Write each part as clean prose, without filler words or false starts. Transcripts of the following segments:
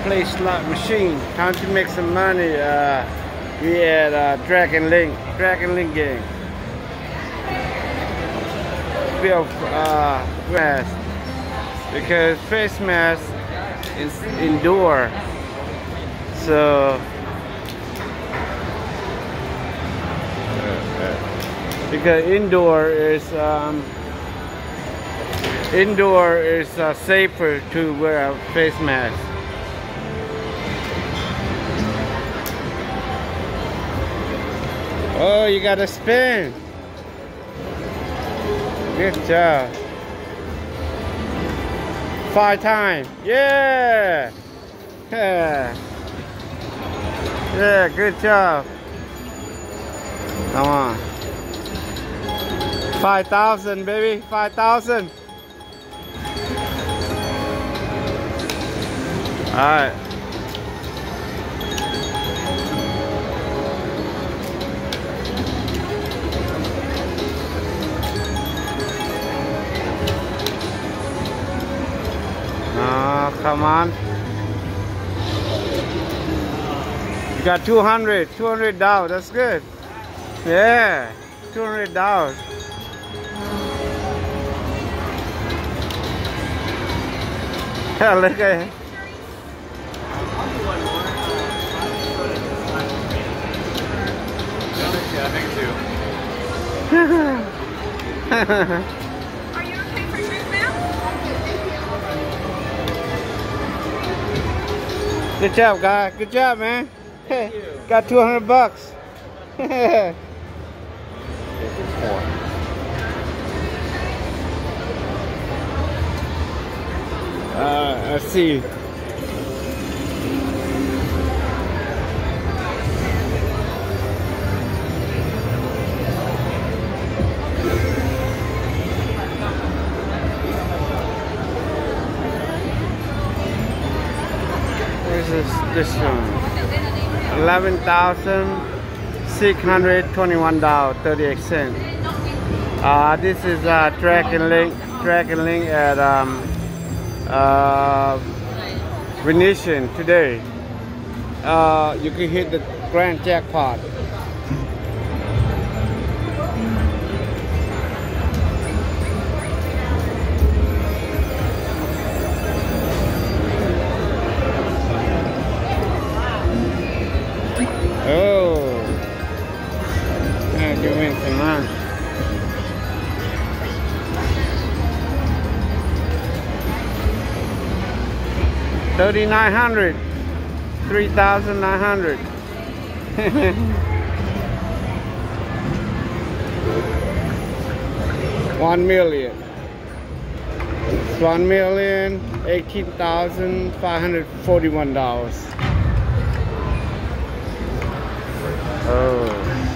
play slot machine. Time to make some money. We at Dragon Link game. Build mask because face mask is indoor. So because indoor is safer to wear a face mask. Oh, you gotta spin. Good job. 5 times. Yeah. Yeah. Yeah, good job. Come on. 5,000, baby. 5,000. All right. Oh, come on. You got $200 that's good. Yeah, $200. Look at it. Yeah, thank you. Are you okay for drink now? Good job, guy. Good job, man. Got $200. Let's see. Where's this one? $11,621.38. This is Dragon Link at Venetian today. You can hit the grand jackpot. Oh, yeah, you win some money. $3,900, $3,900. $1 million. It's $1,018,541. Oh.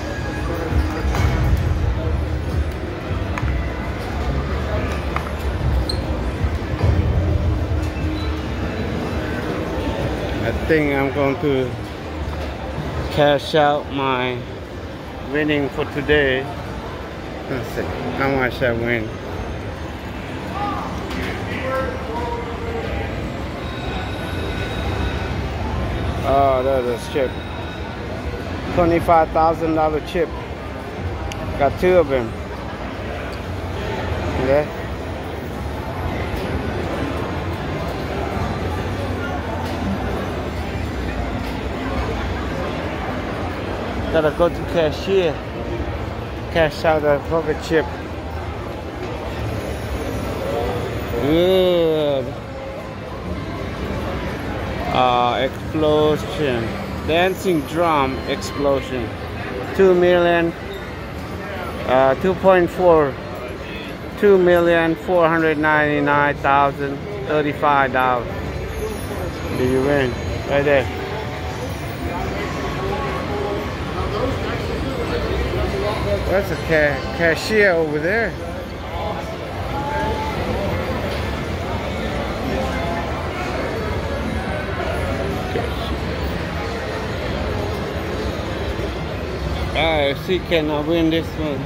I think I'm going to cash out my winning for today. Let's see how much I win. Oh, there's a chip. $25,000 chip. Got 2 of them. Okay. Gotta go to cashier. Cash out the pocket chip. Good. Explosion. Dancing drum explosion. 2 million. 2.4. $2,499,035. Did you win? Right there. That's a cashier over there. Alright, see, can I win this one?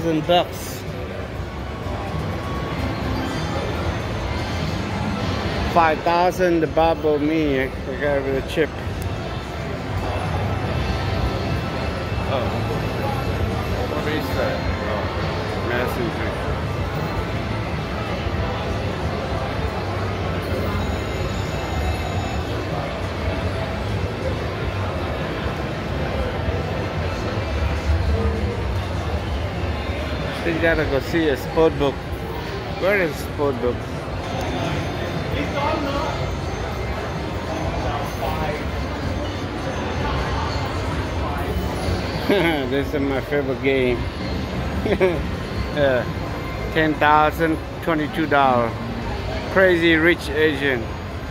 $5,000. 5,000 the bubble me. I got with a chip. Oh, what is that? Oh, messenger. You gotta go see a sport book. Where is sport book? This is my favorite game. $10,000, $22. Crazy Rich Asian.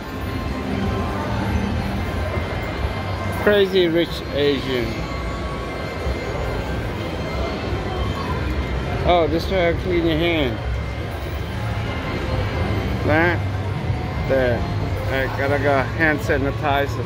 Crazy Rich Asian. Oh, this way I clean your hand. That, there. I gotta go hand sanitizer.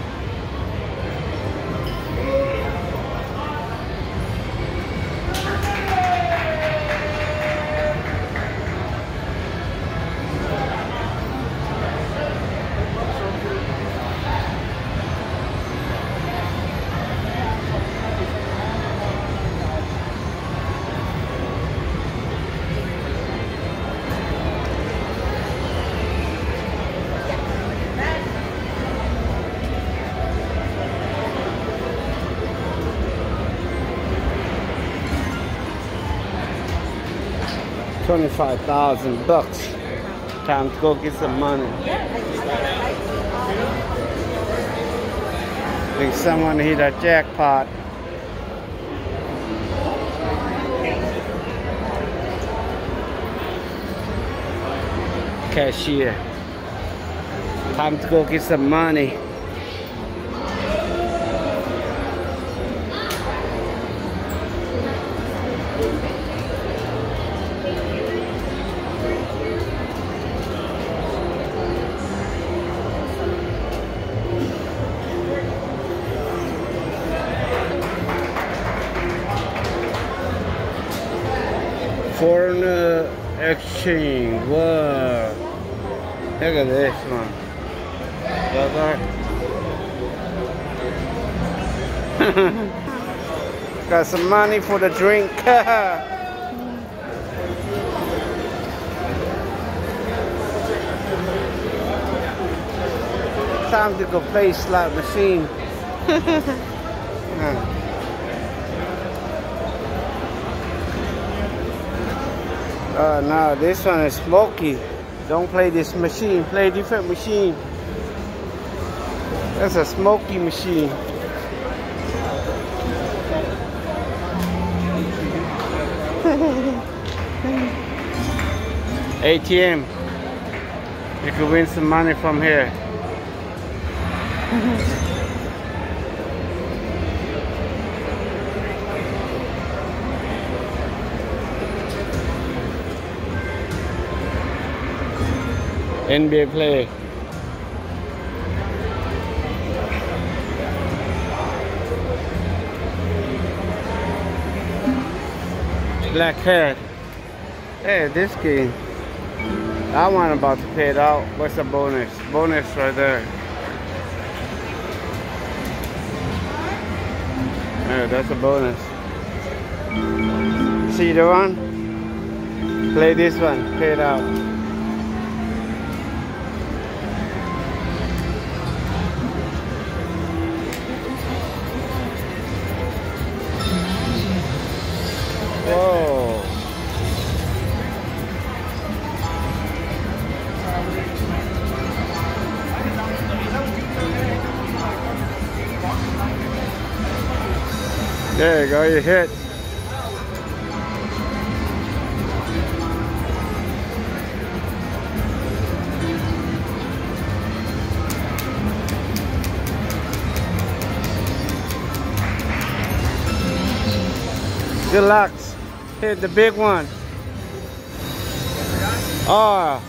$25,000. Time to go get some money. I think someone hit a jackpot. Cashier. Time to go get some money. Foreign exchange. Whoa. Look at this one. Got some money for the drink. Time to go play slot machine. No, this one is smoky. Don't play this machine. Play a different machine. That's a smoky machine. ATM. You can win some money from here. NBA play. Black hat. Hey, this game. That one about to pay it out. What's the bonus? Bonus right there. Yeah, that's a bonus. See the one? Play this one. Pay it out. Whoa. There you go, you hit. Good luck. Hit the big one. Oh.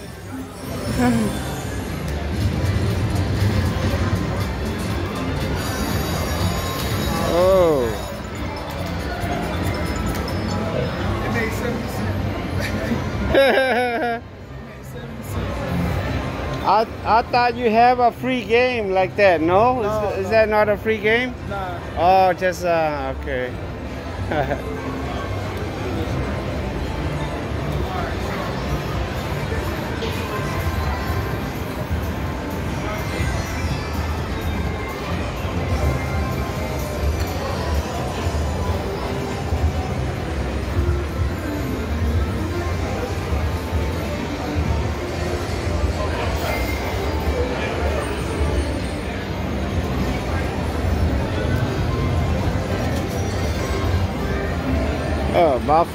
Oh. It makes 7%. I thought you have a free game like that. No, is that not a free game? Nah. Oh, just okay. Oh,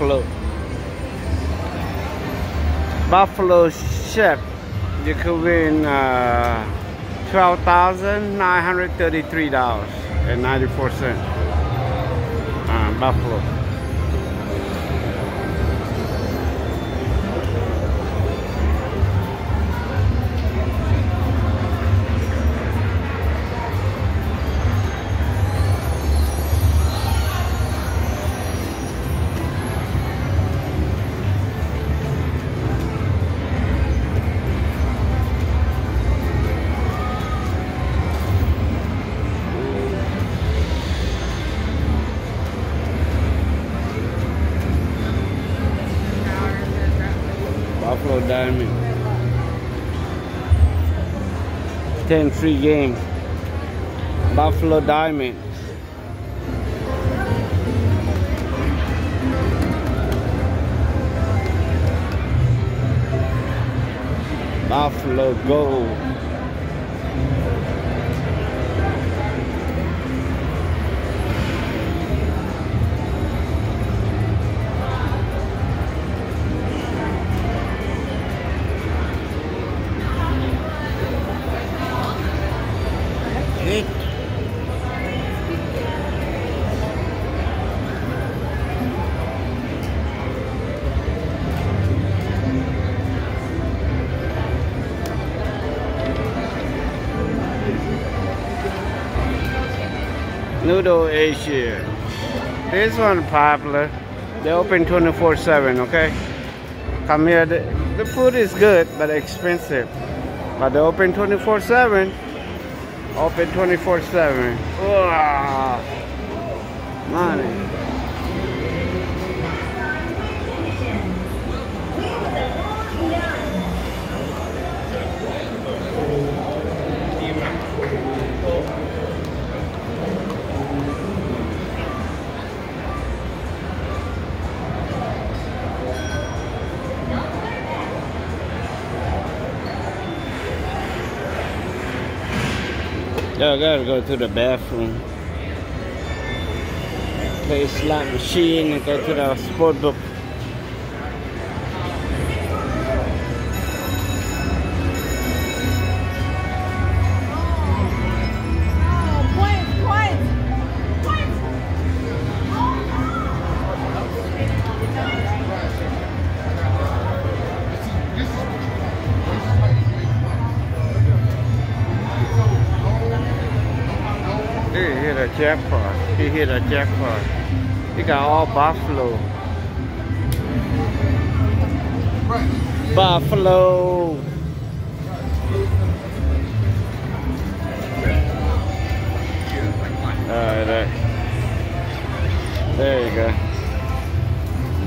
Buffalo Chef. You could win $12,933.94. Buffalo. Buffalo Diamond. 10 free games. Buffalo Diamond. Buffalo Gold. Noodle Asia. This one popular. They open 24/7. Okay. Come here. The food is good but expensive. But they open 24/7. Open 24/7. Wow. Money. I gotta go to the bathroom. Play slot machine and go to the sport book. He hit a jackpot. He hit a jackpot. He got all Buffalo. Buffalo.